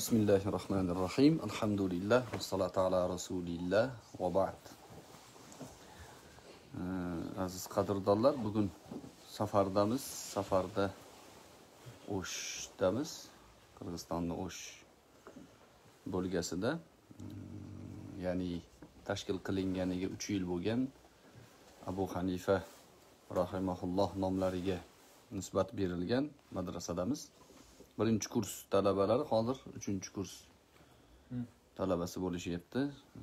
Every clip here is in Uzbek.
Bismillahirrahmanirrahim. Elhamdülillah ve salatu ala Resulillah ve ba'd. Aziz qadrdonlar, bugun safardamiz. Safarda O'shdamiz. Qirg'izistonning O'sh bo'lgasida, ya'ni tashkil qilinganiga 3 yil bo'lgan Abu Hanifa rahimahulloh nomlariga nisbat berilgan madrasadamiz. Birinchi kurs talabalari hozir 3-kurs talabasi bo'lishyapti.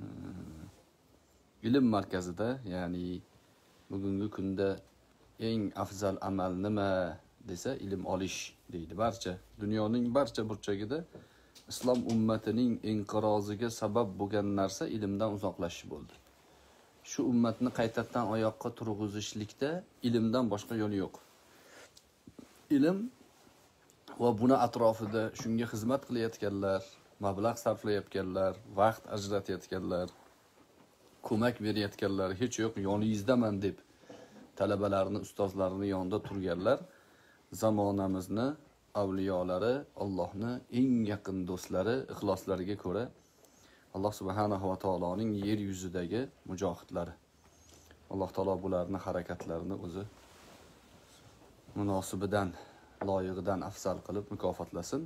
Ilm markazida, ya'ni bugungi kunda eng afzal amal nima desa, ilm olish deydi. Dunyoning barcha burchagida islom ummatining inqiroziga sabab bo'lgan narsa ilmdan uzoqlashish bo'ldi. Shu ummatni qaytadan oyoqqa turg'izishlikda ilmdan boshqa yo'l yo'q. Ilm va buni atrofida shunga xizmat qilayotganlar, mablag' sarflayotganlar, vaqt ajratayotganlar, ko'mak berayotganlar hech yo'q, yoningizdaman deb talabalarni, ustozlarini yonida turganlar zamonamizni avliyolari, Allohning eng yaqin do'stlari, ixloslariga ko'ra Alloh subhanahu va taoloning yer yuzidagi mujohidlari. Alloh taolo bularning harakatlarini o'zi munosibidan, loyiqidan afzal qilib mukofotlasin.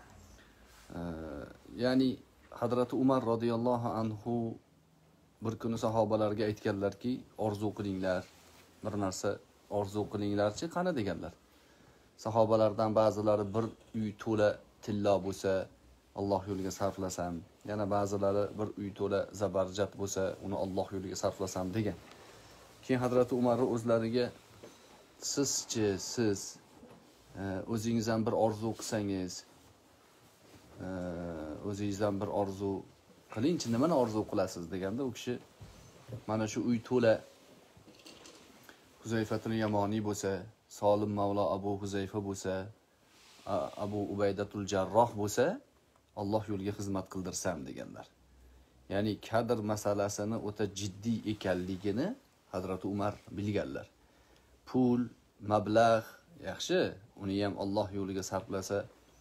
Ya'ni Hazrati Umar radhiyallohu anhu bir kuni sahobalarga aytganlarki, orzu qilinglar, bir narsa orzu qilinglarchi, qani deganlar. Sahobalardan ba'zilari bir uy to'la tilla bo'lsa, Alloh yo'liga sarflasam, yana ba'zilari bir uy to'la zabarjat bo'lsa, uni Alloh yo'liga sarflasam degan. Keyin Hazrati Umar o'zlariga siz o'zingizdan bir orzu qilsangiz, o'zingizdan bir orzu qilingchi, nimani orzu qilasiz deganda, u kishi mana shu uy to'la Huzayfatul Yamoniy bo'lsa, Solim Mavlo Abu Huzayfa bo'lsa, Abu Ubaydatul Jarroh bo'lsa, Alloh yo'liga xizmat qildirsam deganlar. Ya'ni kadr masalasini o'ta jiddiy ekanligini Hazrati Umar bilganlar. Pul, mablag' yaxshi, uni ham Alloh yo'liga sarflasa,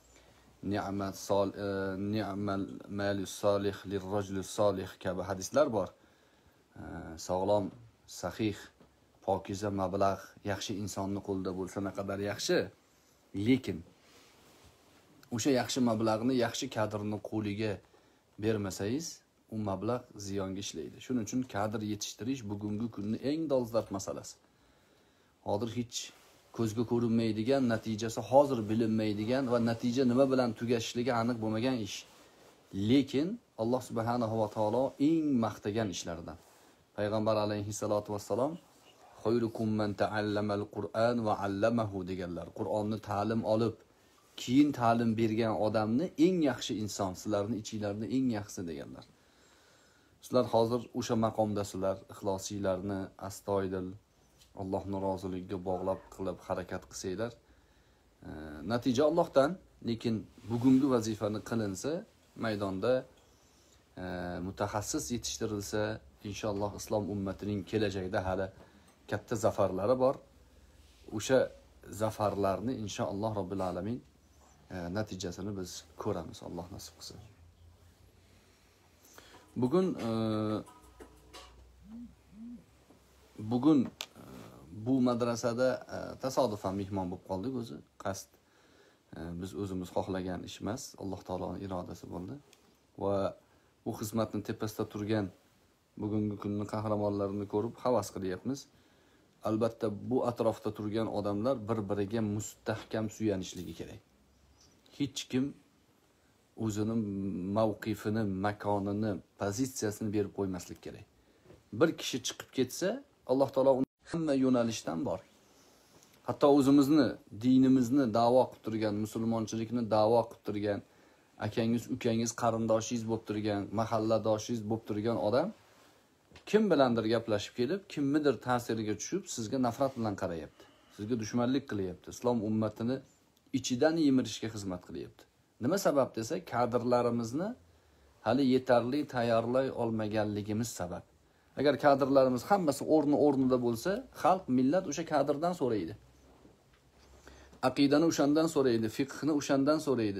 ni'mal malus solih lirrajulus solih kabi hadislar bor. Sog'lom, sahih, pokiza mablag' yaxshi insonning qo'lida bo'lsa naqadar yaxshi. Lekin o'sha yaxshi mablag'ni yaxshi kadrning qo'liga bermasangiz, u mablag' ziyonga ishlaydi. Shuning uchun kadr yetishtirish bugungi kunning eng dolzarb masalasi. Hozir hech ko'zga ko'rinmaydigan, natijasi hozir bilinmaydigan va natija nima bilan tugashishligi aniq bo'lmagan ish. Lekin Alloh subhanahu va taolo eng maqtagan ishlardan. Payg'ambar alayhissalatu vassalom "Khayrukum man ta'allamal Qur'an va 'allamahu" deganlar. Qur'onni ta'lim olib, keyin ta'lim bergan odamni eng yaxshi inson, sizlarning ichingizda eng yaxshisi deganlar. Sizlar hozir o'sha maqomdasizlar, ixlosiylarni astoydil Allohning roziligiga bog'lab qilib harakat qilsanglar, natija Allohdan. Lekin bugungi vazifani qilinsa, maydonda mutaxassis yetishtirilsa, inshaalloh islom ummatining kelajakda hali katta zafarlari bor. O'sha zafarlarni inshaalloh Robbil alamin natijasini biz ko'ramiz, Alloh nasib qilsa. Bugun bu madrasada tasodifan mehmon bo'lib qoldik o'zi. Qasd biz o'zimiz xohlagan ish emas, Alloh taoloning irodasi bo'ldi. Va bu xizmatning tepasida turgan bugungi kunning qahramonlarini ko'rib havas qilyapmiz. Albatta bu atrofda turgan odamlar bir-biriga mustahkam suyanishligi kerak. Hech kim o'zining mavqifini, makonini, pozitsiyasini berib qo'ymaslik kerak. Bir kishi chiqib ketsa, Alloh taolo hamma yo'nalishdan bor. Hatto o'zimizni, dinimizni da'vo qilib turgan, musulmonchilikni da'vo qilib turgan, akangiz, ukangiz, qarindoshingiz bo'lib turgan, mahalladoshingiz bo'lib turgan odam kim bilandir gaplashib kelib, kimnidir ta'siriga tushib, sizga nafrat bilan qarayapti. Sizga dushmanlik qilyapti. Islom ummatini ichidan yemirishga xizmat qilyapti. Nima sabab desa, kadrlarimizni hali yetarli tayyorlay olmaganligimiz sabab. Agar kadrlarimiz hammasi o'rnida bo'lsa, xalq, millat o'sha kadrdan so'raydi. Aqidani o'shandan so'raydi, fiqhni o'shandan so'raydi.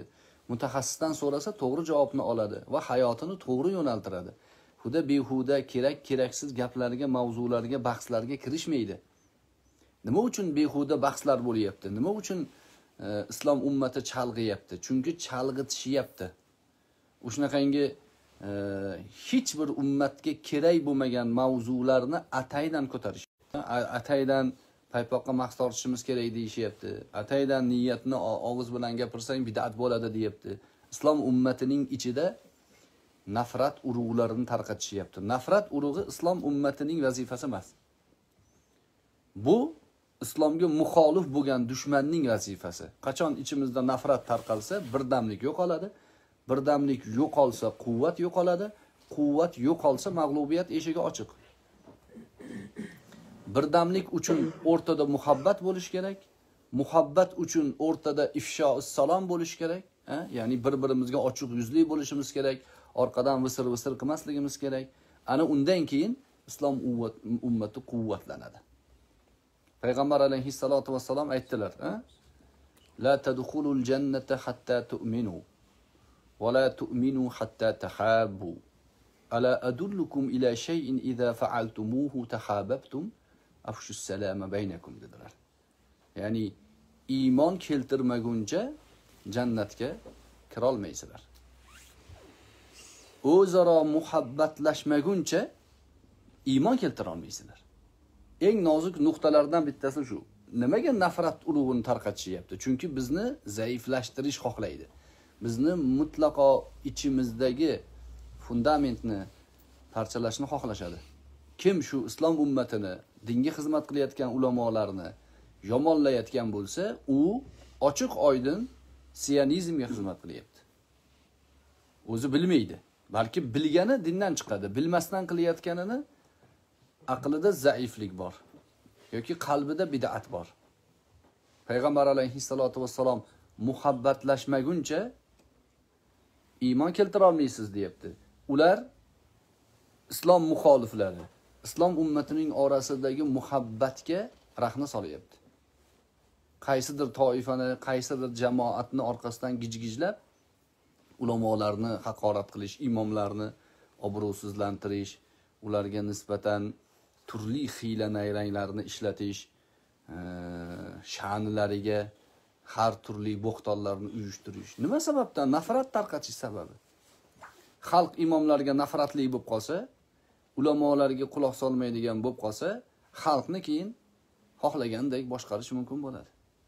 Mutaxassisdan so'rasa to'g'ri javobni oladi va hayotini to'g'ri yo'naltiradi. Behuda, keraksiz gaplarga, mavzularga, bahslarga kirishmaydi. Nima uchun behuda bahslar bo'lyapti? Nima uchun islom ummati chalg'iyapti? Chunki chalg'itishyapti. O'shunaqangi hech bir ummatga kerak bo'lmagan mavzularni ataydan ko'tarish. Ataydan paypoqqa maqs tortishimiz kerak deyishyapti. Ataydan niyatni og'iz bilan gapirsang bid'at bo'ladi deyapti. Islom ummatining ichida nafrat urug'larini tarqatishyapti. Nafrat urug'i islom ummatining vazifasi emas. Bu islomga muxolif bo'lgan dushmanning vazifasi. Qachon ichimizda nafrat tarqalsa, birdamlik yo'qoladi. Birdamlik yo'qolsa, quvvat yo'qoladi. Quvvat yo'qolsa, mag'lubiyat eshigi ochiq. Birdamlik uchun o'rtada muhabbat bo'lish kerak. Muhabbat uchun o'rtada ifsho'is salom bo'lish kerak. Ya'ni bir-birimizga ochiq yuzli bo'lishimiz kerak. Orqadan visir qilmasligimiz kerak. Ana undan keyin islom ummati quvvatlanadi. Payg'ambar alayhissalatu vassalam aytdilar, la tadkhulul jannata hatta tu'minu va la tu'minu hatta tahabbu. Ala adullukum ila shay'in idza fa'altumuhu tahabbtum afshus salama baynakum dedilar. Ya'ni iymon keltirmaguncha jannatga kira olmaysizlar. O'zaro muhabbatlashmaguncha iymon keltira olmaysizlar. Eng nozik nuqtalardan bittasi shu. Nimaga nafrat urug'ini tarqatishyapti? Chunki bizni zaiflashtirish xohlaydi. Bizni mutlaqo ichimizdagi fundamentni parchalashni xohlashadi. Kim shu islom ummatini, dinga xizmat qilayotgan ulamolarni yomonlayotgan bo'lsa, u ochiq oydin sionizmga xizmat qilyapti. O'zi bilmaydi. Balki bilgani dindan chiqadi. Bilmasdan qilayotganini aqlida zaiflik bor yoki qalbida bid'at bor. Payg'ambar alayhissalatu vassalom muhabbatlashmaguncha iymon keltira olmaysiz deyapti. Ular islom muxoliflari, islom ummatining orasidagi muhabbatga rahna solyapti. Qaysidir toifani, qaysidir jamoatni orqasidan gijgijlab ulamolarni haqorat qilish, imomlarni obro'sizlantirish, ularga nisbatan turli hiyla nayranglarni ishlatish, sha'nlariga har turli bo'xtonlarni uyushtirish. Nima sababdan? Nafrat tarqatish sababi. Xalq imomlarga nafratli bo'lib qolsa, ulamolarga quloq solmaydigan bo'lib qolsa, xalqni keyin xohlagandek boshqarish mumkin bo'ladi.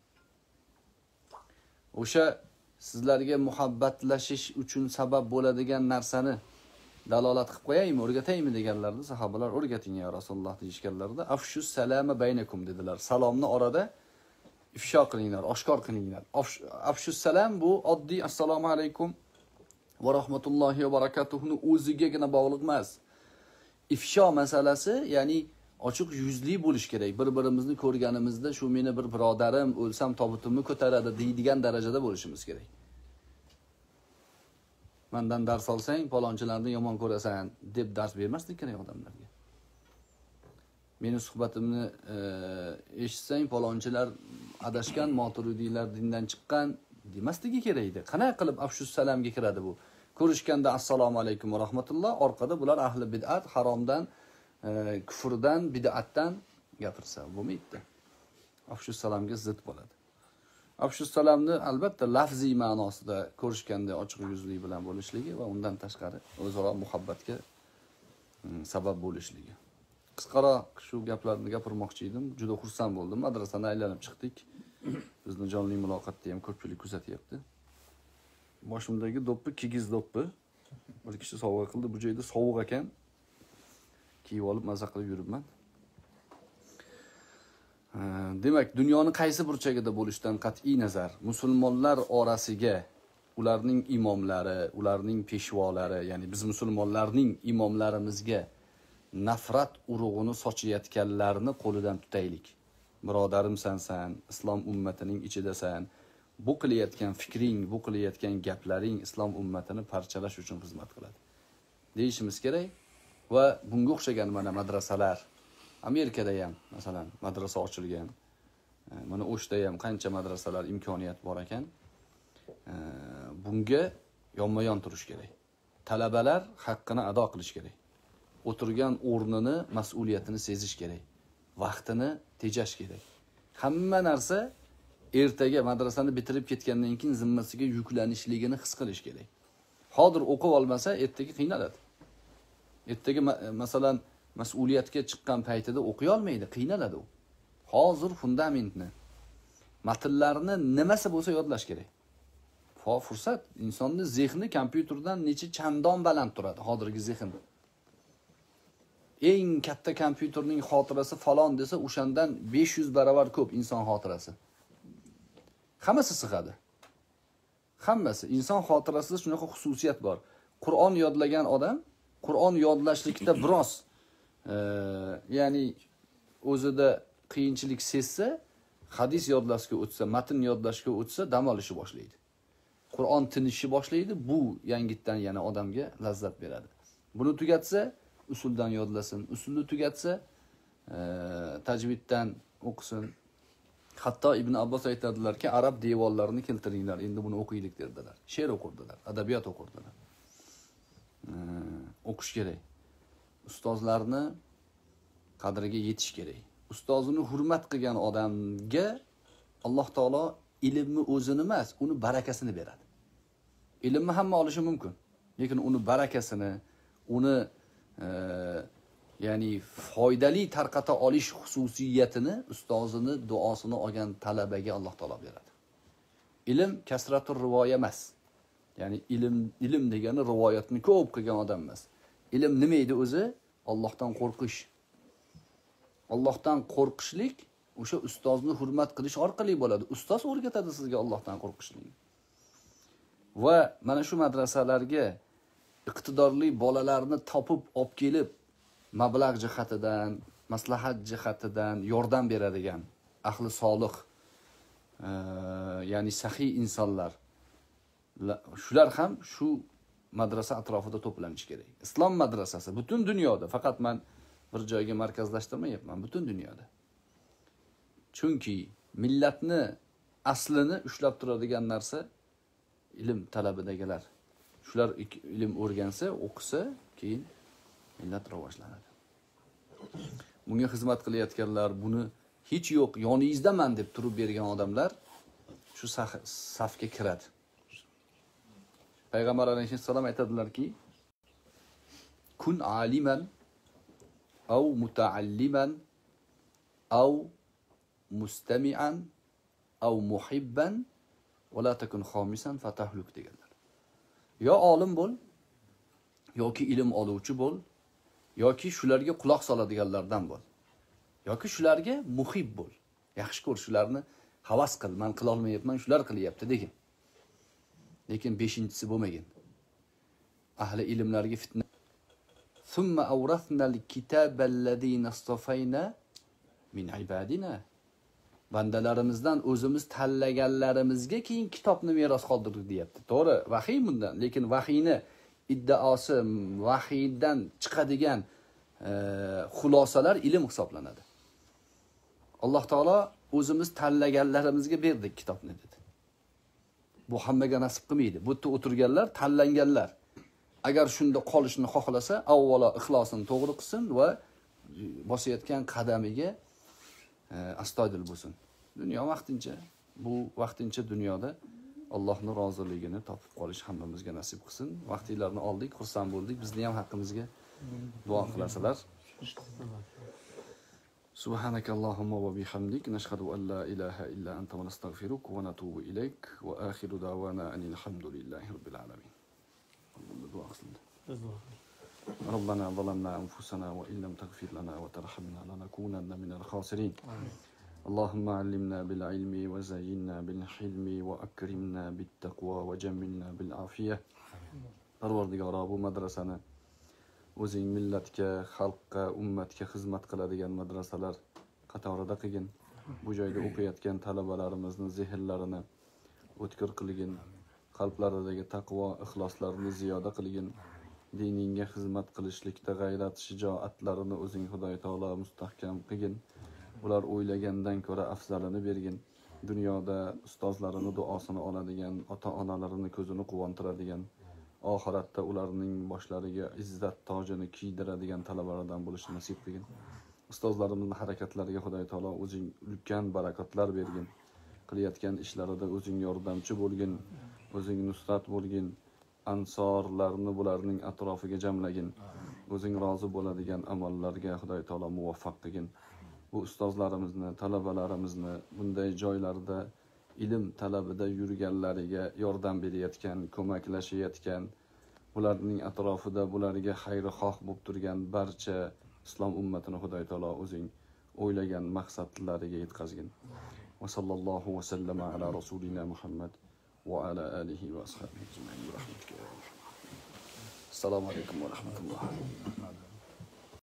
O'sha sizlarga muhabbatlashish uchun sabab bo'ladigan narsani dalolat qilib qo'yaymi, o'rgataymi deganlarda sahobalar o'rgating ya Rasululloh deyishganlarida afshus salama baynakum dedilar. Salomni orada ifsho qilinglar, oshkor qilinglar. Afshus salam bu oddiy assalomu alaykum va rahmatullohi va barakatuhni o'zigagina bog'liq emas. Ifsho masalasi, ya'ni ochiq yuzli bo'lish kerak. Bir-birimizni ko'rganimizda shu meni bir birodarim, o'lsam tobutimni ko'taradi deydigan darajada bo'lishimiz kerak. Mendan dars olsang, palonchilarni yomon ko'rasan deb dars bermaslik kerak odamlarga. Meni suhbatimni eshitsang, palonchilar adashgan, moturidiylar dindan chiqqan demasligi kerak edi. Qanday qilib afshus salamga kiradi bu? Ko'rishganda assalomu alaykum va rahmatulloh, orqada bular ahli bid'at, haromdan, kufrdan, bid'atdan gapirsa bo'lmaydi. Afshus salamga zid bo'ladi. Afshus salamni albatta lafziy ma'nosida ko'rishganda ochiq yuzlik bilan bo'lishligi va undan tashqari o'zaro muhabbatga sabab bo'lishligi. Qisqaroq shu gaplarni gapirmoqchi edim. Juda xursand bo'ldim. Madrasani aylanib chiqdik. Bizni jonli muloqotda ham ko'pchilik kuzatyapti. Boshimdagi do'ppi kigiz do'ppi. Bir kishi sovg'a qildi. Bu joyda sovuq ekan. Kiyib olib maza qilib yuribman. Demak, dunyoning qaysi burchagida bo'lishidan qat'iy nazar, musulmonlar orasiga ularning imomlari, ularning peshvolari, ya'ni biz musulmonlarning imomlarimizga nafrat urug'ini sochayotganlarni qo'lidan tutaylik. Birodarimsan sen, islom ummatining ichidasan. Bu qilayotgan fikring, bu qilayotgan gaplaring islom ummatini parchalash uchun xizmat qiladi. Deyishimiz kerak va bunga o'xshagan mana madrasalar Amerikada ham masalan madrasa ochilgan. Mana o'shda ham qancha madrasalar imkoniyat bor ekan. bunga yonma-yon turish kerak. Talabalar haqqini ado qilish kerak. O'tirgan o'rnini, mas'uliyatini sezish kerak. Vaqtini tejash kerak. Hamma narsa ertaga madrasani bitirib ketgandan keyin zimmasiga yuklanishligini his qilish kerak. Hozir o'qib olmasa, ertaga qiynaladi. Ertaga masalan mas'uliyatga chiqqan paytida o'qiy olmaydi, qiynaladi u. Hozir fundamentni, matnlarni nimasi bo'lsa yodlash kerak. Fursat, insonning zehni kompyuterdan necha chandon baland turadi, hozirgi zehn. Eng katta kompyuterning xotirasi falon desa, o'shandan 500 barobar ko'p inson xotirasi. Hammasi sig'adi. Hammasi. Inson xotirasida shunaqa xususiyat bor. Qur'on yodlagan odam, Qur'on yodlashlikda biroz ya'ni o'zida qiyinchilik sezsa, hadis yodlashga o'tsa, matn yodlashga o'tsa, dam olishni boshlaydi. Qur'on tinishni boshlaydi, bu yangitdan yana odamga lazzat beradi. Buni tugatsa, usuldan yodlasin, usulni tugatsa, tajviddan o'qisin. Hatto Ibn Abbos aytadilar-ki, arab devorlarini keltiringlar, endi buni o'qiylik dedilar. She'r o'qirdilar, adabiyot o'qirdilar. O'qish kerak. Ustozlarni qadriga yetish kerak. Ustozini hurmat qilgan odamga Alloh taolo ilmni o'zini emas, uni barakasini beradi. Ilmni hamma olishi mumkin, lekin uni barakasini, uni ya'ni foydali tarqata olish xususiyatini ustozini duosini olgan talabaga Alloh taolo beradi. Ilm kasratur rivoya emas. Ya'ni ilm degani rivoyatni ko'p qilgan odam emas. Ilm nima edi o'zi? Allohdan qo'rqish. Allohdan qo'rqishlik o'sha ustozni hurmat qilish orqali bo'ladi. Ustoz o'rgatadi sizga Allohdan qo'rqishlikni. Va mana shu madrasalarga iqtidorli bolalarni topib olib kelib, mablag' jihatidan, maslahat jihatidan yordam beradigan ahli solih, ya'ni sahiy insonlar, shular ham shu madrasa atrofida to'planishi kerak. Islom madrasasi butun dunyoda, faqat men bir joyga markazlashtirmayapman, butun dunyoda. Chunki millatni aslini ushlab turadigan narsa ilm talabidagilar. Shular ilm o'rgansa, o'qisa, keyin millat rivojlanadi. Bunga xizmat qilayotganlar, buni hech yo'q, yoningizdaman deb turib bergan odamlar shu safga kiradi. Payg'ambar alayhissalom aytadilar-ki, kun aliman aw mutaalliman aw mustami'an aw muhibban va la takun khamisan fatahluk deganlar. Yo olim bo'l, yoki ilm oluvchi bo'l, yoki shularga quloq soladiganlardan bo'l. Yoki shularga muhib bo'l. Yaxshi ko'r, shularni havas qil, men qila olmayapman, shular qilyapti degin. Lekin beshinchisi bo'lmagin. Ahli ilmlarga fitna. Thumma awrathna al-kitaba alladhina istafayna min ibadina. Bandalarimizdan o'zimiz tanlaganlarimizga keyin kitobni meros qoldirdik deyapti. To'g'ri, vahiy bundan, lekin vahiyni iddaosi, vahiydan chiqadigan xulosalar ilm hisoblanadi. Alloh taolo o'zimiz tanlaganlarimizga berdik kitobni dedi. Bu hammaga nasib qilmaydi. Bu yerda o'tirganlar tanlanganlar. Agar shunda qolishni xohlasa, avvalo ixlosini to'g'ri qilsin va bosayotgan qadamiga astoydil bo'lsin. Dunyo vaqtincha, bu vaqtincha dunyoda Allohning roziligini topib qolish hammamizga nasib qilsin. Vaqtlarni oldik, xursand bo'ldik. Bizni ham haqqimizga duo qilasizlar. سبحانك اللهم وبحمدك نشهد أن لا إله إلا أنت ونستغفرك ونتوب إليك وآخر دعوانا أن الحمد لله رب العالمين. ربنا ظلمنا أنفسنا وإن لم تغفر لنا وترحمنا لنكونن من الخاسرين. اللهم علمنا بالعلم وزينا بالحلم وأكرمنا بالتقوى وجملنا بالعافية. Parvardigoro, bu madrasani o'zing millatga, xalqqa, ummatga xizmat qiladigan madrasalar qatorida qilgin. Bu joyda o'qiyotgan talabalarimizning zehnlarini o'tkir qilgin, qalblaridagi taqvo, ixloslarini ziyoda qilgin. Diningga xizmat qilishlikda g'ayrat, shijoatlarini o'zing Xudoy taolo mustahkam qilgin. Ular o'ylagandan ko'ra afzalini bergin. dunyoda ustozlarini duosini oladigan, ota-onalarini ko'zini quvontiradigan, oxiratda ularning boshlariga izzat tojini kiydiradigan talabalardan bo'lishni nasib qilgin. Ustozlarimizning harakatlariga Xudo taolo o'zing ulkan barakotlar bergin. Qilayotgan ishlarida o'zing yordamchi bo'lgin, o'zing nusrat bo'lgin. Ansorlarni bularning atrofiga jamlagin. O'zing rozi bo'ladigan amallarga Xudo taolo muvaffaq qilgin. Bu ustozlarimizni, talabalarimizni bunday joylarda ilm talabida yurganlariga yordam berayotgan, ko'maklashayotgan, ularning atrofida bularga xayrixoh bo'lib turgan barcha islom ummatini Xudo taolo o'zing o'ylagan maqsadlariga yetkazgin. Va sallallohu va sallama ala rasulina Muhammad va ala alihi va ashabihi ajma'in. Assalomu alaykum va rahmatulloh.